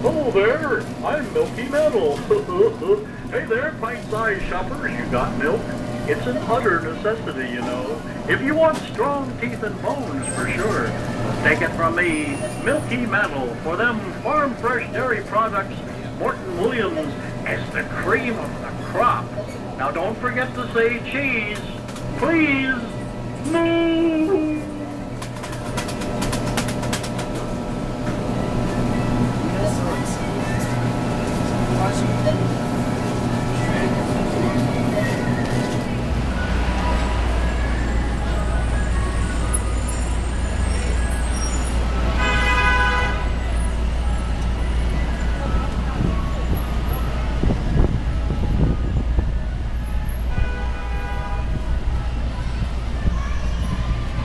Hello there, I'm Milky Metal. Hey there, pint-sized shoppers, you got milk? It's an utter necessity, you know. If you want strong teeth and bones, for sure. Take it from me, Milky Metal, for them farm-fresh dairy products, Morton Williams as the cream of the crop. Now don't forget to say cheese, please. Moo!